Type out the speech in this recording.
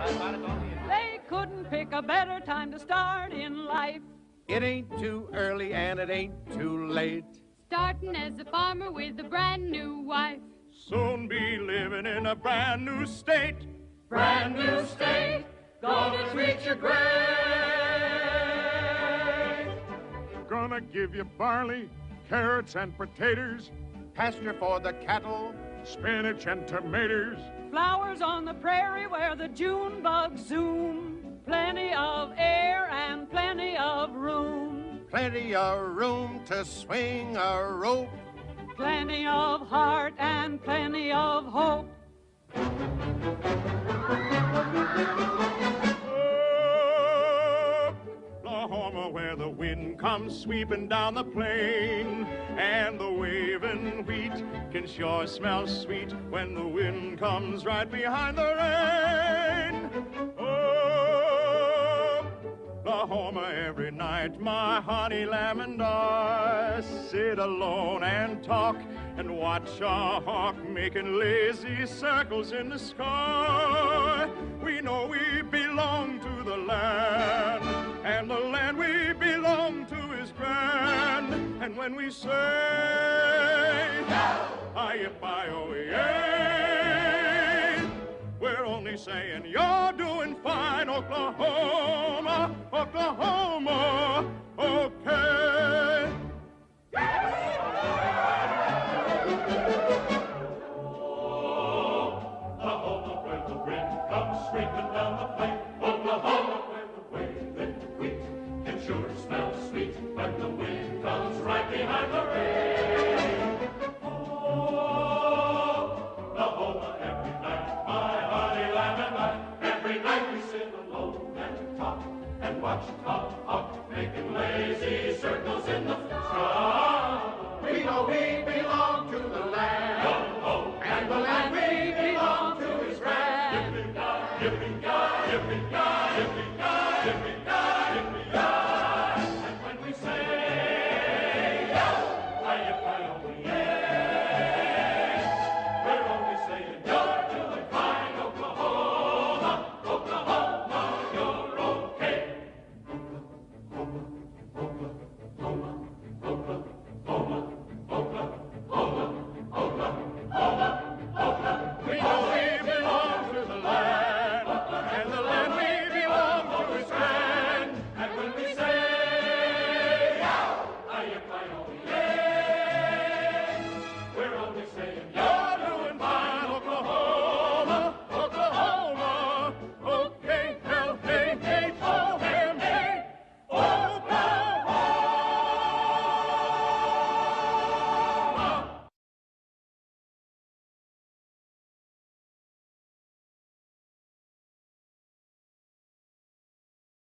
They couldn't pick a better time to start in life. It ain't too early and it ain't too late. Starting as a farmer with a brand new wife. Soon be living in a brand new state. Brand new state, gonna treat you great. Gonna give you barley, carrots, and potatoes, Pasture for the cattle, spinach and tomatoes. Flowers on the prairie where the June bugs zoom. Plenty of air and plenty of room. plenty of room to swing a rope. Plenty of heart and plenty of hope. Oklahoma, where the wind comes sweeping down the plain, and the waving wheat can sure smell sweet when the wind comes right behind the rain. Oh, Oklahoma, every night my honey lamb and I sit alone and talk and watch a hawk making lazy circles in the sky. We know we belong to the land, and the land we belong to is grand. And when we say, aye-yi-bi-oh-yay, we're only saying you're doing fine, Oklahoma, Oklahoma, okay. Oklahoma, where the wind comes sweeping down the plain. Oklahoma, where the waving wheat can sure smell sweet when the wind comes right behind the rain. Oklahoma, every night, my honey lamb and I, every night we sit alone and talk and watch a hawk making lazy circles in the sky. We know we belong to the land, and the land we belong to is grand. Yippee-ki-yay, yippee-ki-yay, yippee-ki-yay.